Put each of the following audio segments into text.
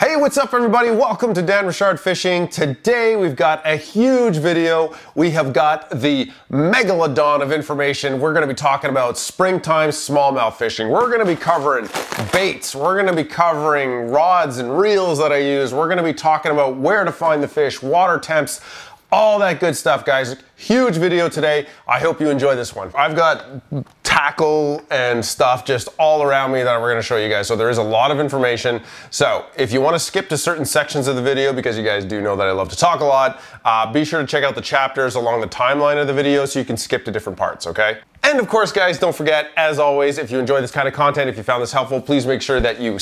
Hey, what's up everybody? Welcome to Dan Richard Fishing. Today we've got a huge video. We have got the megalodon of information. We're gonna be talking about springtime smallmouth fishing. We're gonna be covering baits. We're gonna be covering rods and reels that I use. We're gonna be talking about where to find the fish, water temps, all that good stuff, guys. Huge video today. I hope you enjoy this one. I've got tackle and stuff just all around me that we're gonna show you guys. So there is a lot of information. So if you wanna skip to certain sections of the video, because you guys do know that I love to talk a lot, be sure to check out the chapters along the timeline of the video so you can skip to different parts, okay? And of course, guys, don't forget, as always, if you enjoy this kind of content, if you found this helpful, please make sure that you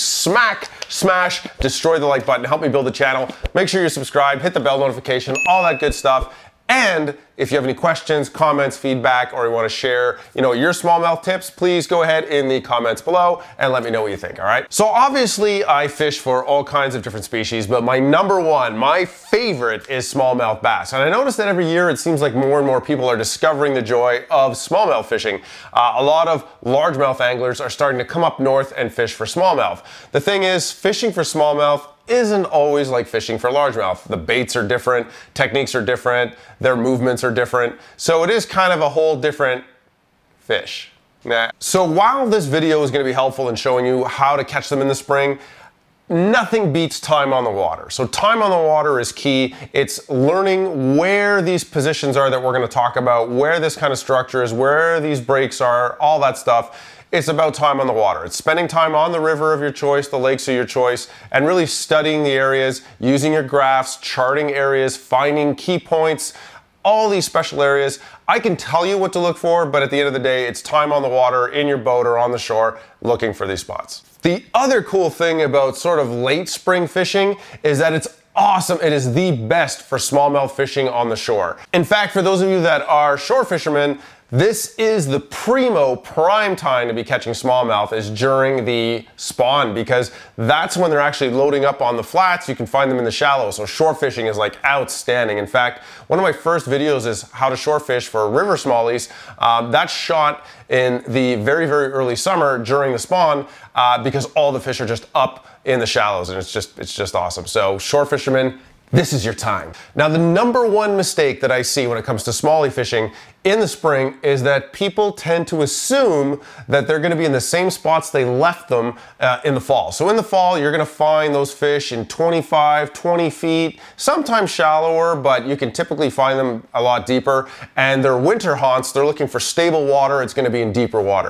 smash, destroy the like button, help me build the channel. Make sure you're subscribed, hit the bell notification, all that good stuff. And if you have any questions, comments, feedback, or you want to share, your smallmouth tips, please go ahead in the comments below and let me know what you think, all right? So obviously I fish for all kinds of different species, but my number one, my favorite is smallmouth bass. And I noticed that every year it seems like more and more people are discovering the joy of smallmouth fishing. A lot of largemouth anglers are starting to come up north and fish for smallmouth. The thing is, fishing for smallmouth isn't always like fishing for largemouth. The baits are different, techniques are different, their movements are different. So it is kind of a whole different fish. So while this video is gonna be helpful in showing you how to catch them in the spring, nothing beats time on the water. So time on the water is key. It's learning where these positions are that we're gonna talk about, where this kind of structure is, where these breaks are, all that stuff. It's about time on the water. It's spending time on the river of your choice, the lakes of your choice, and really studying the areas, using your graphs, charting areas, finding key points, all these special areas. I can tell you what to look for, but at the end of the day, it's time on the water, in your boat or on the shore, looking for these spots. The other cool thing about sort of late spring fishing is that it's awesome. It is the best for smallmouth fishing on the shore. In fact, for those of you that are shore fishermen, this is the prime time to be catching smallmouth is during the spawn, because that's when they're actually loading up on the flats. You can find them in the shallows. So shore fishing is like outstanding. In fact, one of my first videos is how to shore fish for river smallies. That's shot in the very, very early summer during the spawn because all the fish are just up in the shallows, and it's just awesome. So shore fishermen, this is your time. Now, the number one mistake that I see when it comes to smallie fishing in the spring is that people tend to assume that they're gonna be in the same spots they left them in the fall. So in the fall, you're gonna find those fish in 25, 20 feet, sometimes shallower, but you can typically find them a lot deeper. And their winter haunts, they're looking for stable water, it's gonna be in deeper water.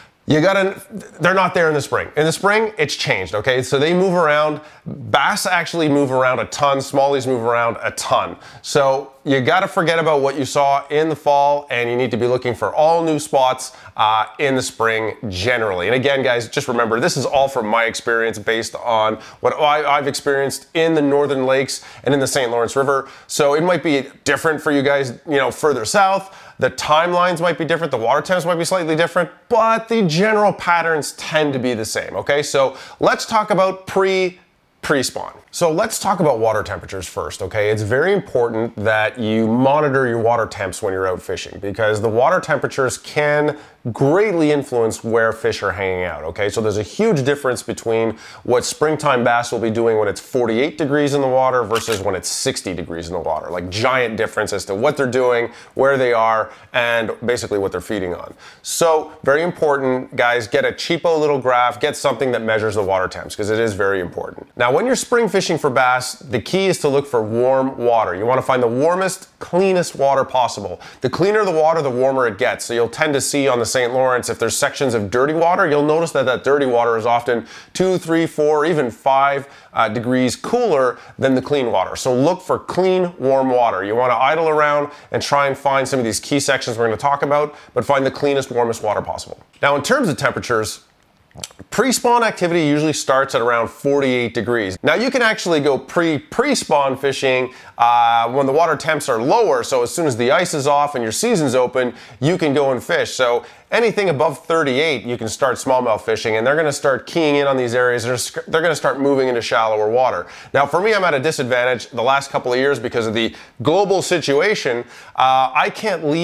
They're not there in the spring. In the spring, it's changed, okay? So they move around. Bass actually move around a ton. Smallies move around a ton. So you gotta forget about what you saw in the fall, and you need to be looking for all new spots in the spring generally. And again, guys, just remember, this is all from my experience based on what I've experienced in the northern lakes and in the St. Lawrence River. So it might be different for you guys, further south. The timelines might be different, the water temps might be slightly different, but the general patterns tend to be the same, okay? So let's talk about pre-spawn. So let's talk about water temperatures first, okay? It's very important that you monitor your water temps when you're out fishing, because the water temperatures can greatly influence where fish are hanging out, okay? So there's a huge difference between what springtime bass will be doing when it's 48 degrees in the water versus when it's 60 degrees in the water. Like, giant difference as to what they're doing, where they are, and basically what they're feeding on. So very important, guys, get a cheapo little graph, get something that measures the water temps, because it is very important. Now, when you're spring fishing for bass, the key is to look for warm water. You want to find the warmest, cleanest water possible. The cleaner the water, the warmer it gets. So you'll tend to see on the St. Lawrence, if there's sections of dirty water, you'll notice that that dirty water is often 2, 3, 4, even 5 degrees cooler than the clean water. So look for clean, warm water. You want to idle around and try and find some of these key sections we're going to talk about, but find the cleanest, warmest water possible. Now, in terms of temperatures, pre-spawn activity usually starts at around 48 degrees. Now, you can actually go pre-spawn fishing when the water temps are lower. So as soon as the ice is off and your season's open, you can go and fish. So anything above 38, you can start smallmouth fishing, and they're gonna start keying in on these areas. They're gonna start moving into shallower water. Now, for me, I'm at a disadvantage the last couple of years because of the global situation. I can't leave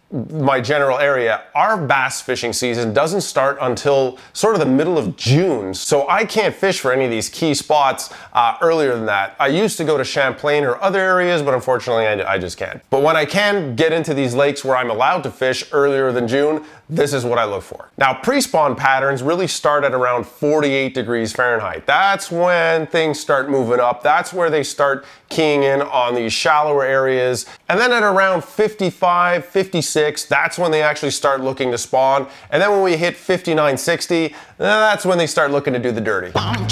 my general area, our bass fishing season doesn't start until sort of the middle of June. So I can't fish for any of these key spots earlier than that. I used to go to Champlain or other areas, but unfortunately I just can't. But when I can get into these lakes where I'm allowed to fish earlier than June, this is what I look for. Now, pre-spawn patterns really start at around 48 degrees Fahrenheit. That's when things start moving up. That's where they start keying in on these shallower areas. And then at around 55, 56, that's when they actually start looking to spawn. And then when we hit 59, 60, that's when they start looking to do the dirty.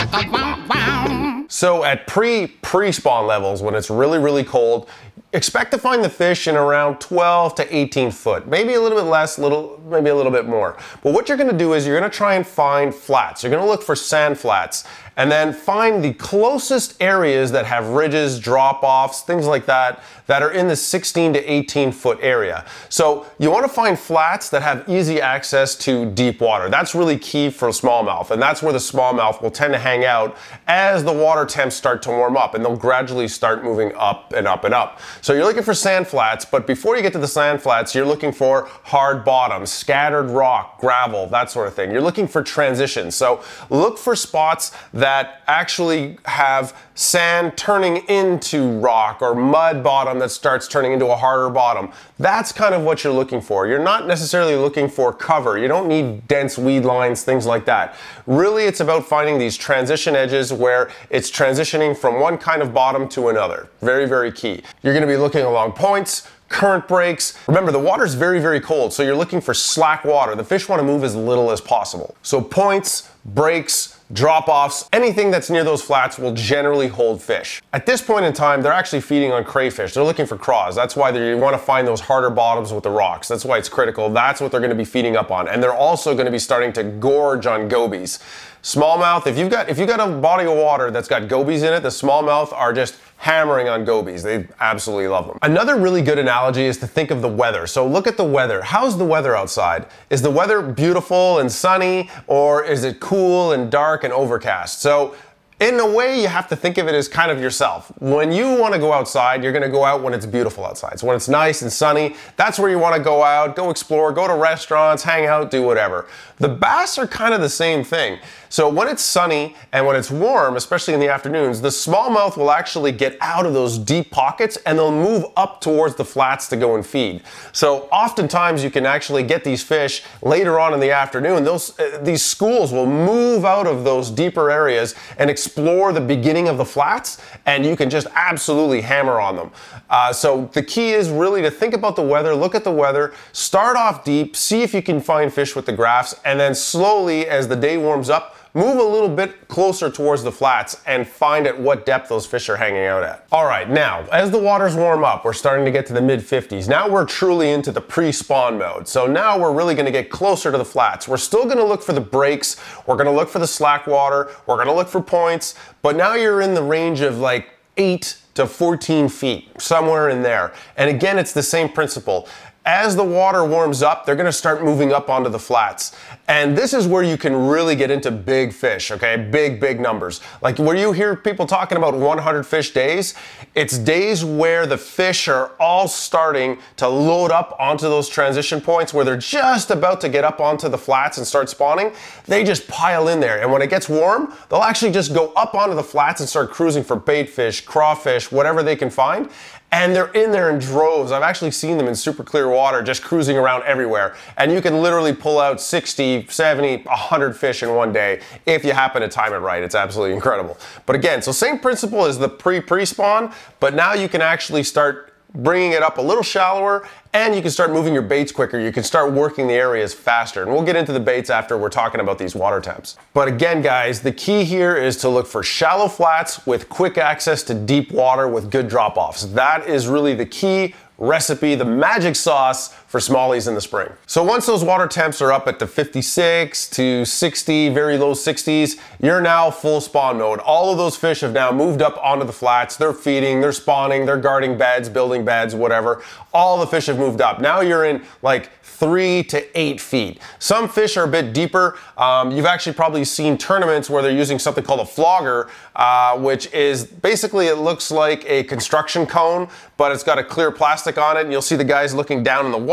So at pre-spawn levels, when it's really, really cold, expect to find the fish in around 12 to 18 foot, maybe a little bit less, maybe a little bit more. But what you're gonna do is you're gonna try and find flats. You're gonna look for sand flats and then find the closest areas that have ridges, drop-offs, things like that, that are in the 16 to 18 foot area. So you wanna find flats that have easy access to deep water. That's really key for smallmouth, and that's where the smallmouth will tend to hang out as the water temps start to warm up, and they'll gradually start moving up and up and up. So you're looking for sand flats, but before you get to the sand flats, you're looking for hard bottoms, scattered rock, gravel, that sort of thing. You're looking for transitions. So look for spots that actually have sand turning into rock or mud bottom that starts turning into a harder bottom. That's kind of what you're looking for. You're not necessarily looking for cover. You don't need dense weed lines, things like that. Really, it's about finding these transition edges where it's transitioning from one kind of bottom to another. Very, very key. You're going to be looking along points, current breaks. Remember, the water's very, very cold, so you're looking for slack water. The fish want to move as little as possible. So points, breaks, drop-offs, anything that's near those flats will generally hold fish. At this point in time, they're actually feeding on crayfish. They're looking for craws. That's why you want to find those harder bottoms with the rocks. That's why it's critical. That's what they're going to be feeding up on. And they're also going to be starting to gorge on gobies. Smallmouth, if you've got a body of water that's got gobies in it, the smallmouth are just hammering on gobies. They absolutely love them. Another really good analogy is to think of the weather. So look at the weather. How's the weather outside? Is the weather beautiful and sunny, or is it cool and dark and overcast? So in a way, you have to think of it as kind of yourself. When you want to go outside, you're going to go out when it's beautiful outside. So when it's nice and sunny, that's where you want to go out, go explore, go to restaurants, hang out, do whatever. The bass are kind of the same thing. So when it's sunny and when it's warm, especially in the afternoons, the smallmouth will actually get out of those deep pockets and they'll move up towards the flats to go and feed. So oftentimes you can actually get these fish later on in the afternoon. These schools will move out of those deeper areas and explore the beginning of the flats, and you can just absolutely hammer on them. So the key is really to think about the weather, look at the weather, start off deep, see if you can find fish with the graphs, and then slowly as the day warms up, move a little bit closer towards the flats and find at what depth those fish are hanging out at. All right, now, as the waters warm up, we're starting to get to the mid-50s. Now we're truly into the pre-spawn mode. So now we're really gonna get closer to the flats. We're still gonna look for the breaks, we're gonna look for the slack water, we're gonna look for points, but now you're in the range of like 8 to 14 feet, somewhere in there. And again, it's the same principle. As the water warms up, they're gonna start moving up onto the flats. And this is where you can really get into big fish, okay? Big numbers. Like where you hear people talking about 100 fish days, it's days where the fish are all starting to load up onto those transition points where they're just about to get up onto the flats and start spawning. They just pile in there. And when it gets warm, they'll actually just go up onto the flats and start cruising for bait fish, crawfish, whatever they can find. And they're in there in droves. I've actually seen them in super clear water just cruising around everywhere. And you can literally pull out 60, 70, 100 fish in one day if you happen to time it right. It's absolutely incredible. But again, so same principle as the pre-spawn, but now you can actually start bringing it up a little shallower, and you can start moving your baits quicker. You can start working the areas faster. And we'll get into the baits after we're talking about these water temps. But again, guys, the key here is to look for shallow flats with quick access to deep water with good drop-offs. That is really the key recipe, the magic sauce for smallies in the spring. So once those water temps are up at the 56 to 60, very low 60s, you're now full spawn mode. All of those fish have now moved up onto the flats. They're feeding, they're spawning, they're guarding beds, building beds, whatever. All the fish have moved up. Now you're in like 3 to 8 feet. Some fish are a bit deeper. You've actually probably seen tournaments where they're using something called a flogger, which is basically, it looks like a construction cone, but it's got a clear plastic on it, and you'll see the guys looking down in the water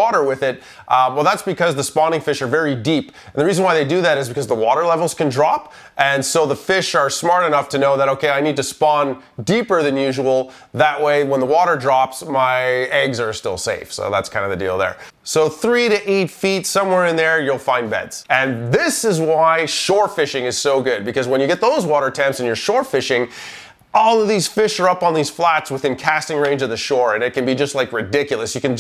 water with it, well, that's because the spawning fish are very deep. And the reason why they do that is because the water levels can drop. And so the fish are smart enough to know that, okay, I need to spawn deeper than usual. That way, when the water drops, my eggs are still safe. So that's kind of the deal there. So 3 to 8 feet, somewhere in there, you'll find beds. And this is why shore fishing is so good, because when you get those water temps and you're shore fishing, all of these fish are up on these flats within casting range of the shore, and it can be just like ridiculous. You can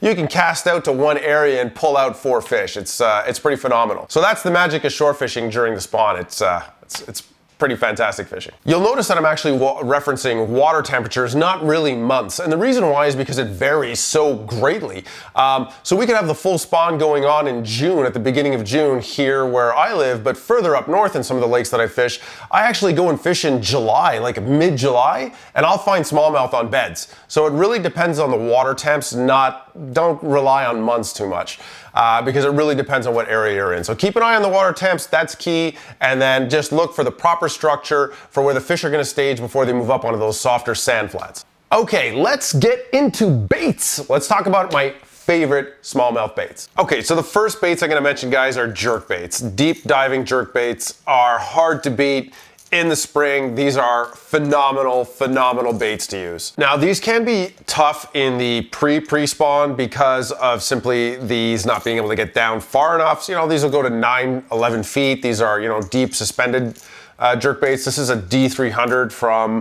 cast out to one area and pull out 4 fish. It's pretty phenomenal. So that's the magic of shore fishing during the spawn. It's pretty fantastic fishing. You'll notice that I'm actually referencing water temperatures, not really months. And the reason why is because it varies so greatly. So we could have the full spawn going on in June, at the beginning of June here where I live, but further up north in some of the lakes that I fish, I actually go and fish in July, like mid-July, and I'll find smallmouth on beds. So it really depends on the water temps, don't rely on months too much. Because it really depends on what area you're in. So keep an eye on the water temps, that's key, and then just look for the proper structure for where the fish are gonna stage before they move up onto those softer sand flats. Okay, let's get into baits. Let's talk about my favorite smallmouth baits. Okay, so the first baits I'm gonna mention, guys, are jerk baits. Deep diving jerk baits are hard to beat. In the spring, these are phenomenal baits to use. Now, these can be tough in the pre-spawn because of simply these not being able to get down far enough. So, you know, these will go to 9, 11 feet. These are, you know, deep suspended jerk baits. This is a D300 from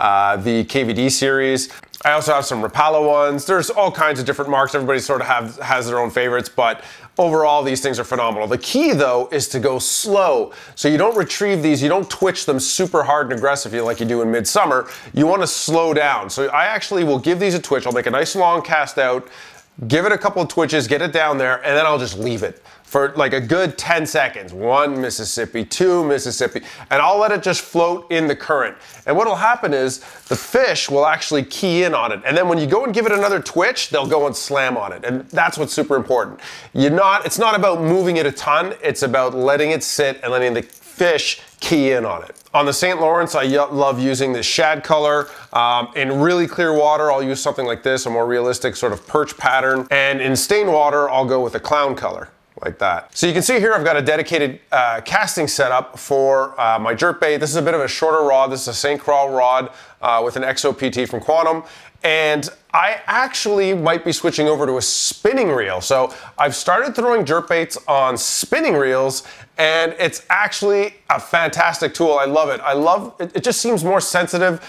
the KVD series. I also have some Rapala ones. There's all kinds of different marks. Everybody sort of has their own favorites, but overall, these things are phenomenal. The key, though, is to go slow. So you don't retrieve these, you don't twitch them super hard and aggressively like you do in midsummer. You want to slow down. So I actually will give these a twitch. I'll make a nice long cast out, give it a couple of twitches, get it down there, and then I'll just leave it for like a good 10 seconds. 1 Mississippi, 2 Mississippi, and I'll let it just float in the current. And what'll happen is the fish will actually key in on it. And then when you go and give it another twitch, they'll go and slam on it. And that's what's super important. It's not about moving it a ton, it's about letting it sit and letting the fish key in on it. On the St. Lawrence, I love using this shad color. In really clear water, I'll use something like this, a more realistic sort of perch pattern. And in stained water, I'll go with a clown color, like that. So you can see here I've got a dedicated casting setup for my jerk bait. This is a bit of a shorter rod. This is a St. Croix rod with an XOPT from Quantum. And I actually might be switching over to a spinning reel. So I've started throwing jerk baits on spinning reels, and it's actually a fantastic tool. I love it. It just seems more sensitive.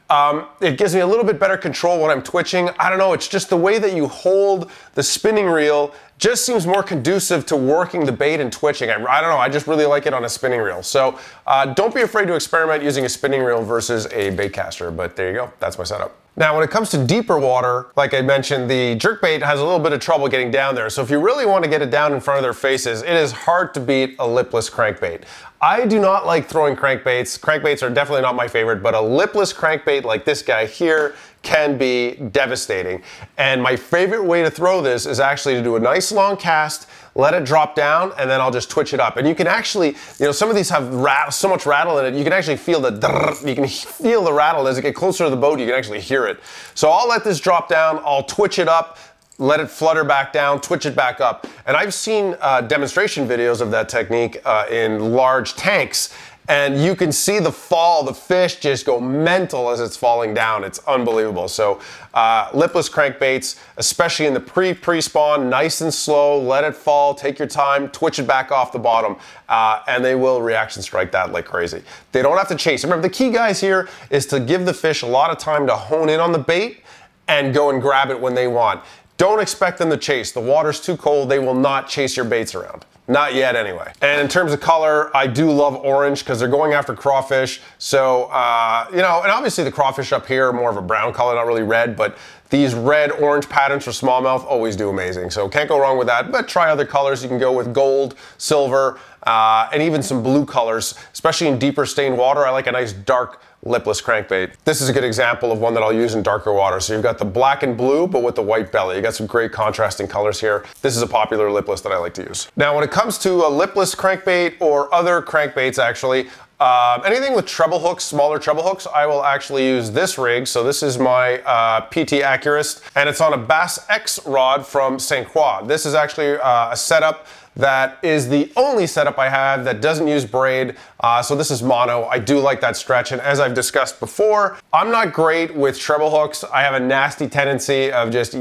It gives me a little bit better control when I'm twitching. I don't know, it's just the way that you hold the spinning reel just seems more conducive to working the bait and twitching. I don't know, I just really like it on a spinning reel. So don't be afraid to experiment using a spinning reel versus a bait caster, but there you go, that's my setup. Now, when it comes to deeper water, like I mentioned, the jerkbait has a little bit of trouble getting down there. So if you really want to get it down in front of their faces, it is hard to beat a lipless crankbait. I do not like throwing crankbaits. Crankbaits are definitely not my favorite, but a lipless crankbait like this guy here can be devastating. And my favorite way to throw this is actually to do a nice long cast, let it drop down, and then I'll just twitch it up. And you can actually, you know, some of these have so much rattle in it, you can actually feel the rattle as it gets closer to the boat, you can actually hear it. So I'll let this drop down, I'll twitch it up, let it flutter back down, twitch it back up. And I've seen demonstration videos of that technique in large tanks, and you can see the fall, the fish just go mental as it's falling down. It's unbelievable. So lipless crankbaits, especially in the pre-spawn, nice and slow, let it fall, take your time, twitch it back off the bottom, and they will reaction strike that like crazy. They don't have to chase. Remember, the key, guys, here is to give the fish a lot of time to hone in on the bait and go and grab it when they want. Don't expect them to chase. The water's too cold. They will not chase your baits around. Not yet, anyway. And in terms of color, I do love orange because they're going after crawfish. So, you know, and obviously the crawfish up here are more of a brown color, not really red, but these red-orange patterns for smallmouth always do amazing. So can't go wrong with that, but try other colors. You can go with gold, silver, and even some blue colors, especially in deeper stained water. I like a nice dark lipless crankbait. This is a good example of one that I'll use in darker water. So you've got the black and blue, but with the white belly. You got some great contrasting colors here. This is a popular lipless that I like to use. Now, when it comes to a lipless crankbait or other crankbaits, actually, Anything with treble hooks, smaller treble hooks, I will actually use this rig. So this is my PT Accurist, and it's on a Bass X rod from St. Croix. This is actually a setup that is the only setup I have that doesn't use braid. So this is mono. I do like that stretch, and as I've discussed before, I'm not great with treble hooks. I have a nasty tendency of just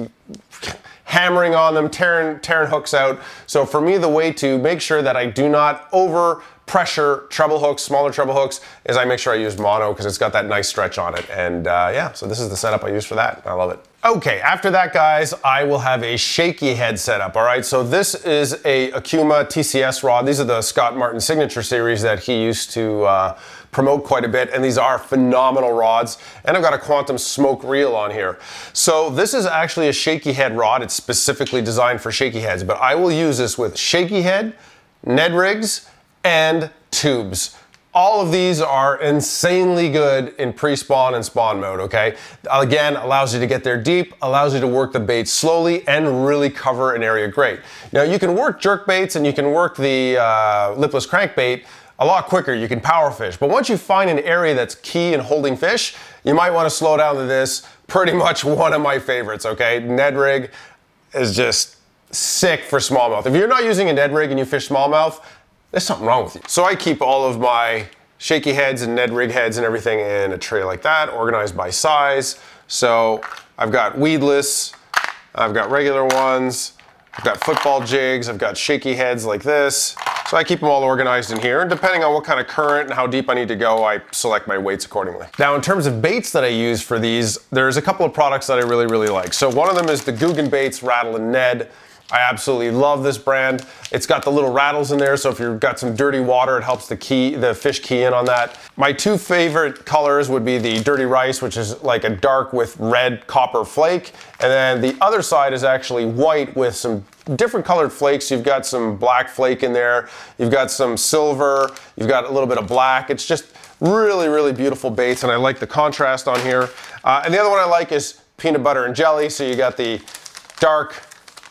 hammering on them, tearing hooks out. So for me, the way to make sure that I do not over pressure treble hooks, smaller treble hooks, is I make sure I use mono because it's got that nice stretch on it. And yeah, so this is the setup I use for that. I love it. Okay, after that, guys, I will have a shaky head setup. All right, so this is a Akuma TCS rod. These are the Scott Martin Signature Series that he used to promote quite a bit, and these are phenomenal rods. And I've got a Quantum Smoke reel on here. So this is actually a shaky head rod. It's specifically designed for shaky heads, but I will use this with shaky head, Ned rigs, and tubes. All of these are insanely good in pre-spawn and spawn mode, okay? Again, allows you to get there deep, allows you to work the bait slowly, and really cover an area great. Now, you can work jerk baits and you can work the lipless crankbait a lot quicker. You can power fish, but once you find an area that's key in holding fish, you might want to slow down to this. Pretty much one of my favorites, okay? Ned rig is just sick for smallmouth. If you're not using a Ned rig and you fish smallmouth, there's something wrong with you. So I keep all of my shaky heads and Ned rig heads and everything in a tray like that, organized by size. So I've got weedless, I've got regular ones, I've got football jigs, I've got shaky heads like this. So I keep them all organized in here, and depending on what kind of current and how deep I need to go, I select my weights accordingly. Now, in terms of baits that I use for these, there's a couple of products that I really, really like. So one of them is the Guggen Baits Rattle and Ned. I absolutely love this brand. It's got the little rattles in there, so if you've got some dirty water, it helps the fish key in on that. My two favorite colors would be the Dirty Rice, which is like a dark with red copper flake, and then the other side is actually white with some different colored flakes. You've got some black flake in there, you've got some silver, you've got a little bit of black. It's just really, really beautiful baits, and I like the contrast on here. And the other one I like is peanut butter and jelly, so you got the dark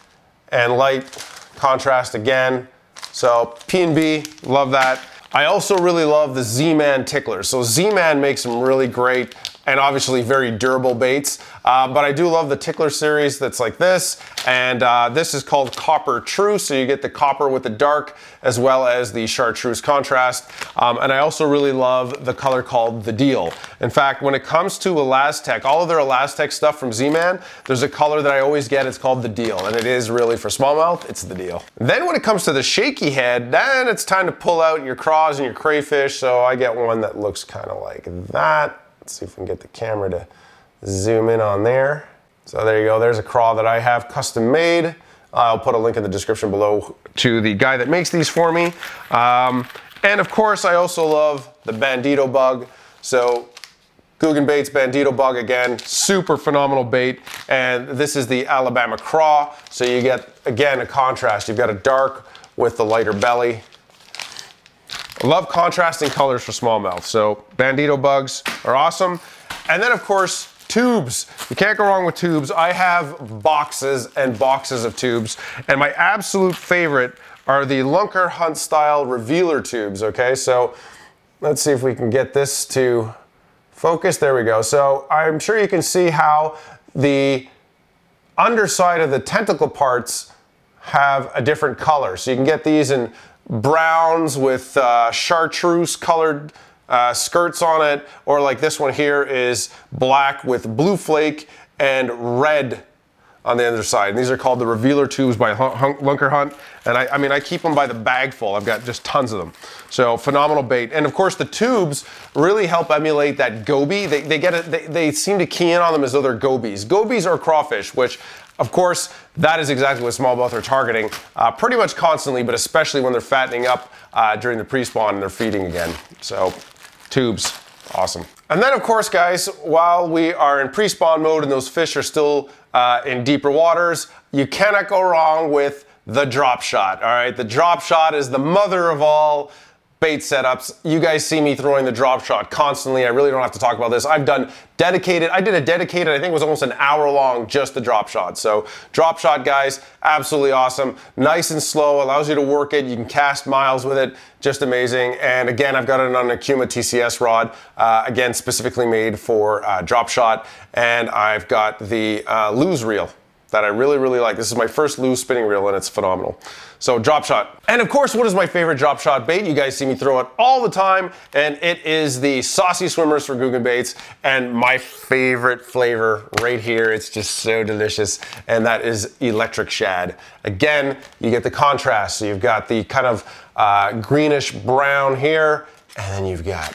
and light contrast again. So P&B, love that. I also really love the Z-Man ticklers. So Z-Man makes some really great and obviously very durable baits, but I do love the tickler series that's like this, and this is called Copper True, so you get the copper with the dark as well as the chartreuse contrast, and I also really love the color called the Deal. In fact, when it comes to Elastec, all of their Elastec stuff from Z-Man, there's a color that I always get, it's called the Deal, and it is really for smallmouth, it's the Deal. Then when it comes to the shaky head, then it's time to pull out your craws and your crayfish, so I get one that looks kind of like that. Let's see if we can get the camera to zoom in on there. So there you go, there's a craw that I have custom made. I'll put a link in the description below to the guy that makes these for me. And of course, I also love the Bandito bug. So Guggen Baits Bandito bug, again, super phenomenal bait. And this is the Alabama craw. So you get, again, a contrast. You've got a dark with the lighter belly. I love contrasting colors for smallmouth, so Bandito bugs are awesome. And then, of course, tubes. You can't go wrong with tubes. I have boxes and boxes of tubes, and my absolute favorite are the Lunker Hunt style revealer tubes, okay? So let's see if we can get this to focus. There we go. So I'm sure you can see how the underside of the tentacle parts have a different color. So you can get these in browns with chartreuse colored skirts on it, or like this one here is black with blue flake and red on the underside. And these are called the Revealer tubes by Lunker Hunt. And I mean, I keep them by the bag full. I've got just tons of them. So phenomenal bait. And of course, the tubes really help emulate that goby. They seem to key in on them as though they're gobies. Gobies are crawfish, which of course, that is exactly what smallmouth are targeting pretty much constantly, but especially when they're fattening up during the pre-spawn and they're feeding again. So tubes, awesome. And then of course, guys, while we are in pre-spawn mode and those fish are still in deeper waters, you cannot go wrong with the drop shot, all right? The drop shot is the mother of all bait setups. You guys see me throwing the drop shot constantly. I really don't have to talk about this. I did a dedicated, I think it was almost an hour long, just the drop shot. So drop shot, guys, absolutely awesome. Nice and slow, allows you to work it. You can cast miles with it, just amazing. And again, I've got it on a Kuma TCS rod, again, specifically made for drop shot. And I've got the lose reel that I really, really like. This is my first lose spinning reel and it's phenomenal. So drop shot. And of course, what is my favorite drop shot bait? You guys see me throw it all the time, and it is the Saucy Swimmers for Googan Baits, and my favorite flavor right here. It's just so delicious, and that is electric shad. Again, you get the contrast. So you've got the kind of greenish brown here, and then you've got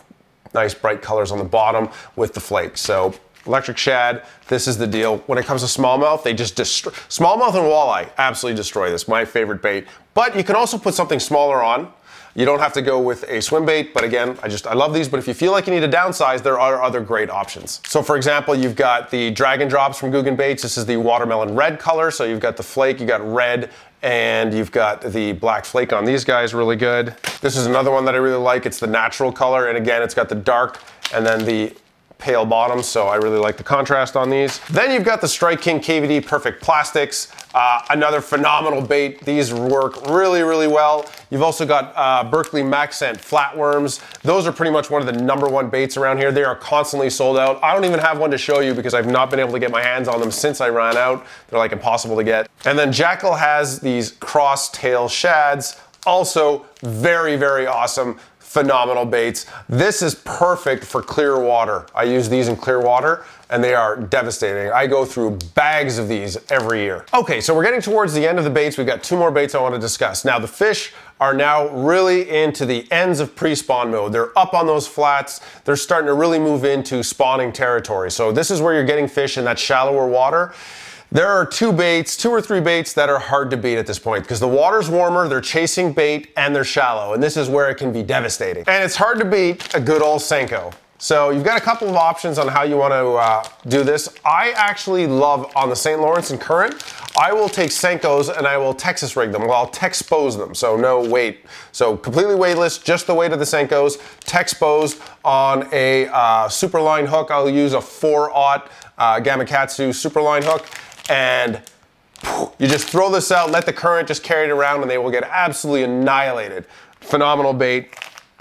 nice bright colors on the bottom with the flakes. So electric shad, this is the deal. When it comes to smallmouth, they just destroy. Smallmouth and walleye absolutely destroy this. My favorite bait. But you can also put something smaller on. You don't have to go with a swim bait, but again, I love these, but if you feel like you need to downsize, there are other great options. So for example, you've got the Dragon Drops from Googan Baits. This is the watermelon red color, so you've got the flake, you got red, and you've got the black flake on these guys, really good. This is another one that I really like. It's the natural color, and again, it's got the dark and then the pale bottom, so I really like the contrast on these. Then you've got the Strike King KVD Perfect Plastics, another phenomenal bait. These work really, really well. You've also got Berkeley Maxcent Flatworms. Those are pretty much one of the #1 baits around here. They are constantly sold out. I don't even have one to show you because I've not been able to get my hands on them since I ran out. They're like impossible to get. And then Jackal has these cross tail shads, also very, very awesome. Phenomenal baits. This is perfect for clear water. I use these in clear water and they are devastating. I go through bags of these every year. Okay, so we're getting towards the end of the baits. We've got 2 more baits I want to discuss. Now the fish are now really into the ends of pre-spawn mode. They're up on those flats. They're starting to really move into spawning territory. So this is where you're getting fish in that shallower water. There are 2 or 3 baits that are hard to beat at this point because the water's warmer, they're chasing bait, and they're shallow, and this is where it can be devastating. And it's hard to beat a good old Senko. So you've got a couple of options on how you want to do this. I actually love, on the St. Lawrence and Current, I will take Senkos and I will Texas rig them. Well, I'll Texpose them, so no weight. So completely weightless, just the weight of the Senkos, Texposed on a Superline hook. I'll use a 4/0 Gamakatsu Superline hook. And you just throw this out, let the current just carry it around, and they will get absolutely annihilated. Phenomenal bait.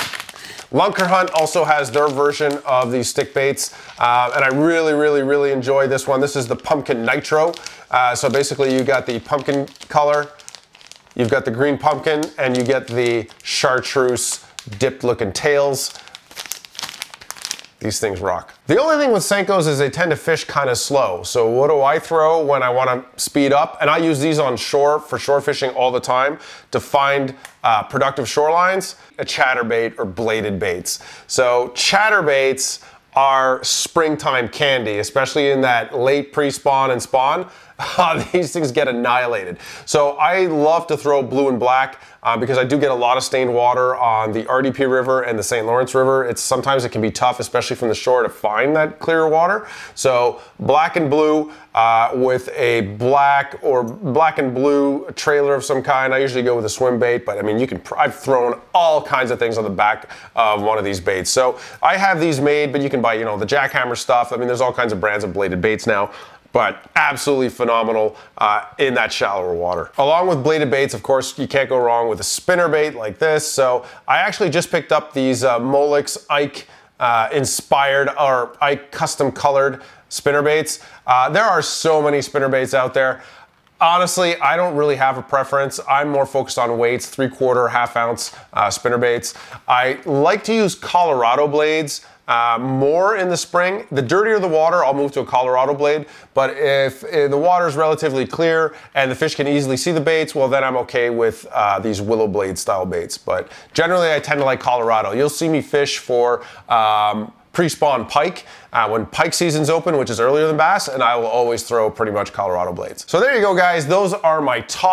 Lunker Hunt also has their version of these stick baits, and I really, really, really enjoy this one. This is the Pumpkin Nitro. So basically you got the pumpkin color, you've got the green pumpkin, and you get the chartreuse dipped looking tails. These things rock. The only thing with Senkos is they tend to fish kind of slow. So what do I throw when I want to speed up? And I use these on shore for shore fishing all the time to find productive shorelines, a chatterbait or bladed baits. So chatterbaits are springtime candy, especially in that late pre-spawn and spawn. These things get annihilated. So I love to throw blue and black because I do get a lot of stained water on the RDP River and the St. Lawrence River. Sometimes it can be tough, especially from the shore, to find that clear water. So black and blue with a black and blue trailer of some kind. I usually go with a swim bait, but I mean, I've thrown all kinds of things on the back of one of these baits. So I have these made, but you can buy, you know, the jackhammer stuff. I mean, there's all kinds of brands of bladed baits now. But absolutely phenomenal in that shallower water. Along with bladed baits, of course, you can't go wrong with a spinner bait like this. So I actually just picked up these Molex Ike inspired or Ike custom colored spinner baits. There are so many spinner baits out there. Honestly, I don't really have a preference. I'm more focused on weights, 3/4, half-ounce spinner baits. I like to use Colorado blades more in the spring. The dirtier the water, I'll move to a Colorado blade. But if the water is relatively clear and the fish can easily see the baits, well, then I'm okay with these willow blade style baits. But generally, I tend to like Colorado. You'll see me fish for pre-spawn pike when pike season's open, which is earlier than bass, and I will always throw pretty much Colorado blades. So there you go, guys. Those are my top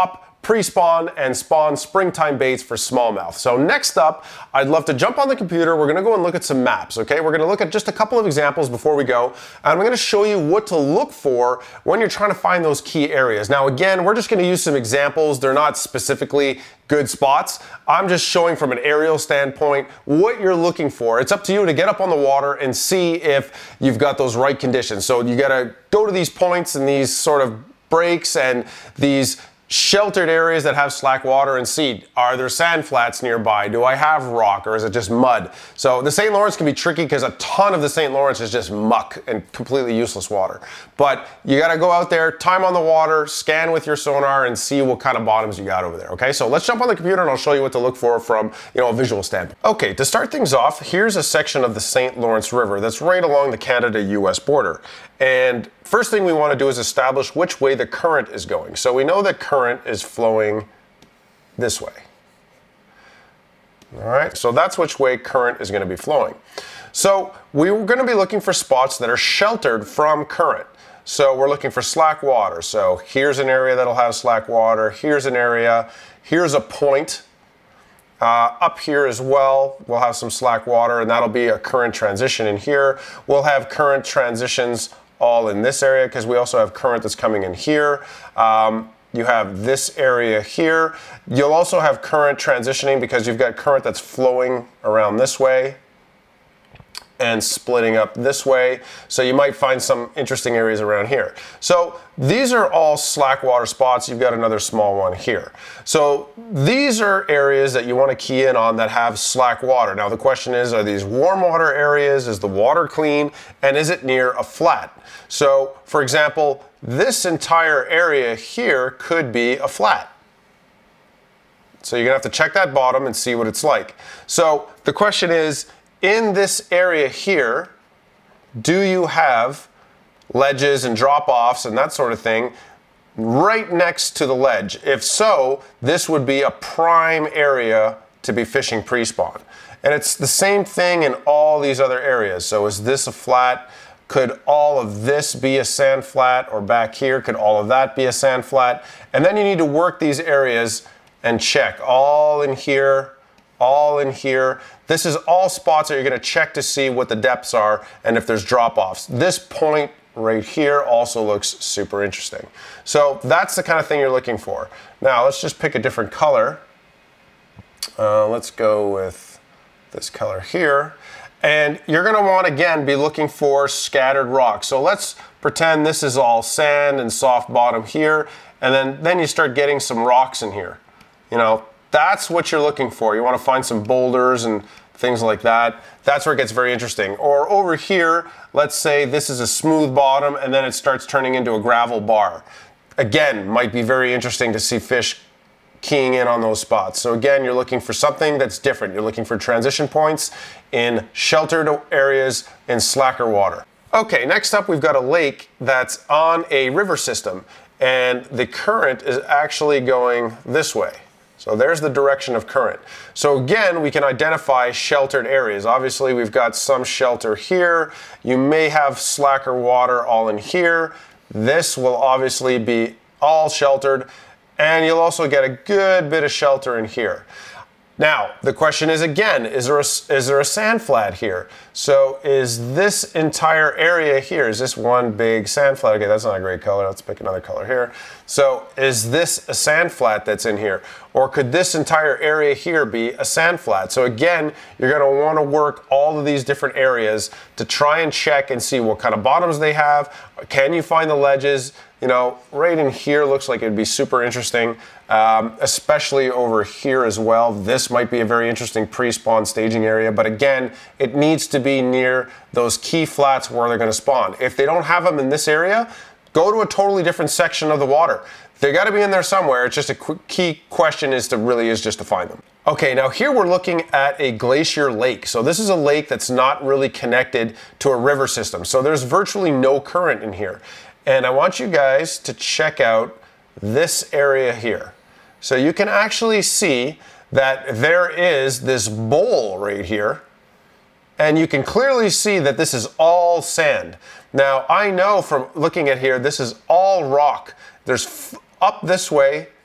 pre-spawn and spawn springtime baits for smallmouth. So next up, I'd love to jump on the computer. We're gonna go and look at some maps, okay? We're gonna look at just a couple of examples before we go, and I'm gonna show you what to look for when you're trying to find those key areas. Now again, we're just gonna use some examples. They're not specifically good spots. I'm just showing from an aerial standpoint what you're looking for. It's up to you to get up on the water and see if you've got those right conditions. So you gotta go to these points and these sort of breaks and these sheltered areas that have slack water and see, are there sand flats nearby? Do I have rock or is it just mud? So the St. Lawrence can be tricky because a ton of the St. Lawrence is just muck and completely useless water. But you got to go out there, time on the water, scan with your sonar and see what kind of bottoms you got over there. Okay, so let's jump on the computer and I'll show you what to look for from a visual standpoint. Okay, to start things off, here's a section of the St. Lawrence River that's right along the Canada-US border. And first thing we want to do is establish which way the current is going. So we know that current is flowing this way. All right, so that's which way current is going to be flowing. So we're going to be looking for spots that are sheltered from current. So we're looking for slack water. So here's an area that'll have slack water. Here's an area. Here's a point. Up here as well, we'll have some slack water, and that'll be a current transition in here. We'll have current transitions all in this area because we also have current that's coming in here. You have this area here. You'll also have current transitioning because you've got current that's flowing around this way and splitting up this way. So you might find some interesting areas around here. So these are all slack water spots. You've got another small one here. So these are areas that you want to key in on that have slack water. Now the question is, are these warm water areas? Is the water clean? And is it near a flat? So for example, this entire area here could be a flat. So you're gonna have to check that bottom and see what it's like. So the question is, in this area here, do you have ledges and drop-offs and that sort of thing right next to the ledge? If so, this would be a prime area to be fishing pre-spawn. And it's the same thing in all these other areas. So is this a flat? Could all of this be a sand flat? Or back here, could all of that be a sand flat? And then you need to work these areas and check all in here, all in here. This is all spots that you're going to check to see what the depths are and if there's drop-offs. This point right here also looks super interesting. So that's the kind of thing you're looking for. Now let's just pick a different color. Let's go with this color here. And you're going to want, again, be looking for scattered rocks. So let's pretend this is all sand and soft bottom here, and then you start getting some rocks in here. That's what you're looking for. You want to find some boulders and things like that. That's where it gets very interesting. Or over here, let's say this is a smooth bottom and then it starts turning into a gravel bar. Again, might be very interesting to see fish keying in on those spots. So again, you're looking for something that's different. You're looking for transition points in sheltered areas in slacker water. Okay, next up we've got a lake that's on a river system and the current is actually going this way. So there's the direction of current. So again, we can identify sheltered areas. Obviously, we've got some shelter here. You may have slacker water all in here. This will obviously be all sheltered. And you'll also get a good bit of shelter in here. Now, the question is again, is there a sand flat here? So is this entire area here, is this one big sand flat? Okay, that's not a great color. Let's pick another color here. So is this a sand flat that's in here? Or could this entire area here be a sand flat? So again, you're gonna wanna work all of these different areas to try and check and see what kind of bottoms they have. Can you find the ledges? Right in here looks like it'd be super interesting, especially over here as well. This might be a very interesting pre-spawn staging area, but again, it needs to be near those key flats where they're gonna spawn. If they don't have them in this area, go to a totally different section of the water. They gotta be in there somewhere. It's just a key question is just to find them. Okay, now here we're looking at a glacier lake. So this is a lake that's not really connected to a river system. So there's virtually no current in here. And I want you guys to check out this area here. So you can actually see that there is this bowl right here, and you can clearly see that this is all sand. Now, I know from looking at here, this is all rock. There's up this way,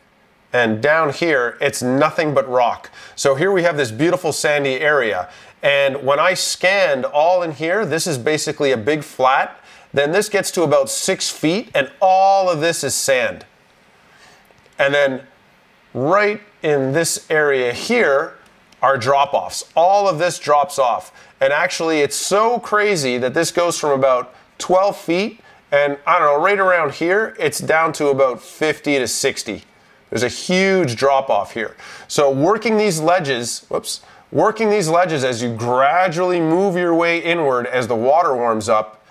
and down here, it's nothing but rock. So here we have this beautiful sandy area. And when I scanned all in here, this is basically a big flat. Then this gets to about 6 feet, and all of this is sand. And then right in this area here are drop-offs. All of this drops off. And actually, it's so crazy that this goes from about 12 feet, and I don't know, right around here, it's down to about 50 to 60. There's a huge drop-off here. So working these ledges, working these ledges as you gradually move your way inward as the water warms up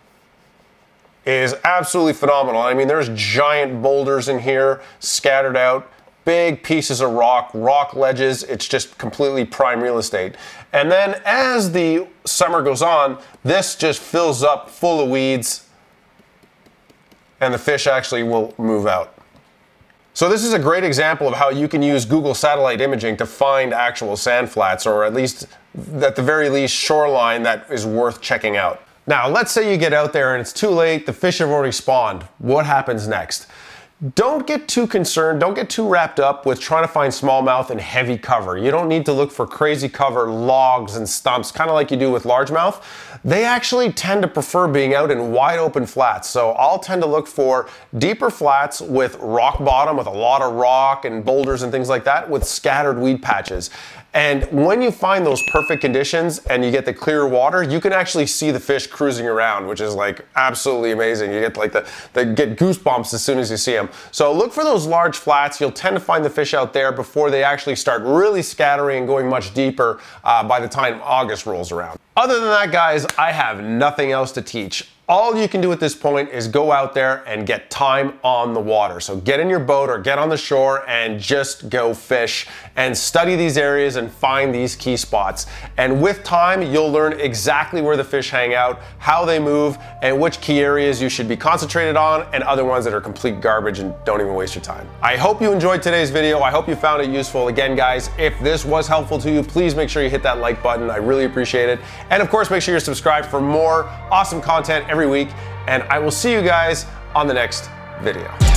is absolutely phenomenal. I mean, there's giant boulders in here scattered out, big pieces of rock ledges. It's just completely prime real estate. And then as the summer goes on, this just fills up full of weeds, and the fish actually will move out. So this is a great example of how you can use Google satellite imaging to find actual sand flats, or at least, at the very least, shoreline that is worth checking out. Now, let's say you get out there and it's too late, the fish have already spawned. What happens next? Don't get too concerned, don't get too wrapped up with trying to find smallmouth in heavy cover. You don't need to look for crazy cover, logs and stumps, kind of like you do with largemouth. They actually tend to prefer being out in wide open flats. So I'll tend to look for deeper flats with rock bottom, with a lot of rock and boulders and things like that, with scattered weed patches. And when you find those perfect conditions and you get the clear water, you can actually see the fish cruising around, which is like absolutely amazing. You get like get goosebumps as soon as you see them. So look for those large flats. You'll tend to find the fish out there before they actually start really scattering and going much deeper by the time August rolls around. Other than that, guys, I have nothing else to teach. All you can do at this point is go out there and get time on the water. So get in your boat or get on the shore and just go fish and study these areas and find these key spots. And with time, you'll learn exactly where the fish hang out, how they move, and which key areas you should be concentrated on and other ones that are complete garbage and don't even waste your time. I hope you enjoyed today's video. I hope you found it useful. Again, guys, if this was helpful to you, please make sure you hit that like button. I really appreciate it. And of course, make sure you're subscribed for more awesome content every week, and I will see you guys on the next video.